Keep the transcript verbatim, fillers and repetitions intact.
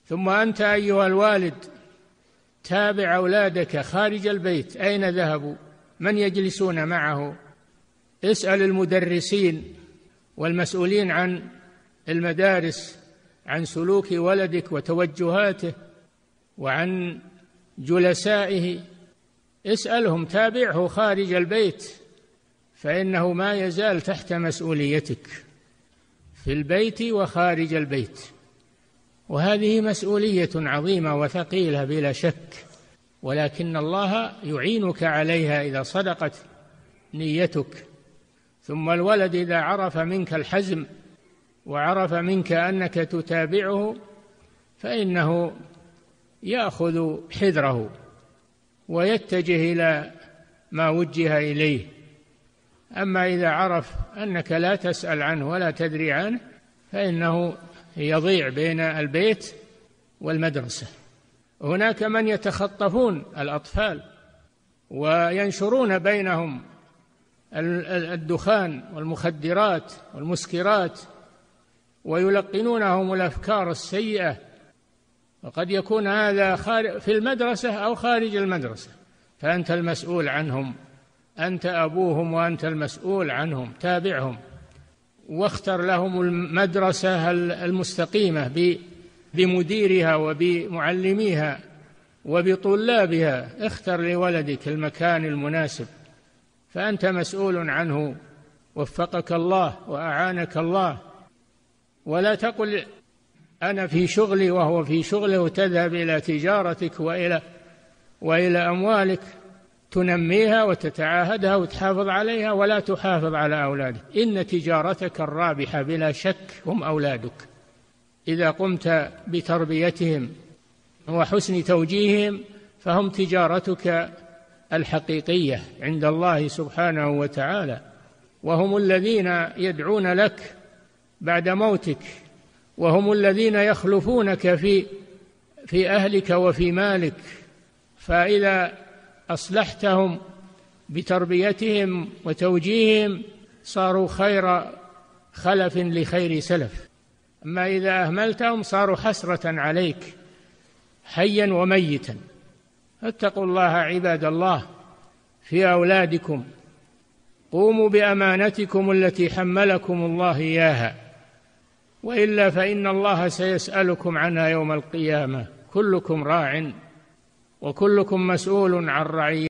ثم أنت أيها الوالد تابع أولادك خارج البيت، أين ذهبوا؟ من يجلسون معه؟ اسأل المدرسين والمسؤولين عن المدارس عن سلوك ولدك وتوجهاته وعن جلسائه، اسألهم، تابعه خارج البيت، فإنه ما يزال تحت مسؤوليتك في البيت وخارج البيت، وهذه مسؤولية عظيمة وثقيلة بلا شك، ولكن الله يعينك عليها إذا صدقت نيتك. ثم الولد إذا عرف منك الحزم وعرف منك أنك تتابعه فإنه يأخذ حذره ويتجه إلى ما وجه إليه. أما إذا عرف أنك لا تسأل عنه ولا تدري عنه فإنه يضيع بين البيت والمدرسة. هناك من يتخطفون الأطفال وينشرون بينهم الدخان والمخدرات والمسكرات ويلقنونهم الأفكار السيئة، وقد يكون هذا في المدرسة أو خارج المدرسة، فأنت المسؤول عنهم، أنت أبوهم وأنت المسؤول عنهم، تابعهم واختر لهم المدرسة المستقيمة بمديرها وبمعلميها وبطلابها، اختر لولدك المكان المناسب، فأنت مسؤول عنه، وفقك الله وأعانك الله. ولا تقل أنا في شغلي وهو في شغله وتذهب إلى تجارتك وإلى وإلى أموالك تنميها وتتعاهدها وتحافظ عليها ولا تحافظ على أولادك. إن تجارتك الرابحة بلا شك هم أولادك، إذا قمت بتربيتهم وحسن توجيههم فهم تجارتك الحقيقية عند الله سبحانه وتعالى، وهم الذين يدعون لك بعد موتك، وهم الذين يخلفونك في في أهلك وفي مالك. فإذا أصلحتهم بتربيتهم وتوجيههم صاروا خير خلف لخير سلف، أما إذا أهملتهم صاروا حسرة عليك حيا وميتا. فاتقوا الله عباد الله في أولادكم، قوموا بأمانتكم التي حملكم الله إياها، وإلا فإن الله سيسألكم عنها يوم القيامة. كلكم راع وكلكم مسؤول عن رعيته.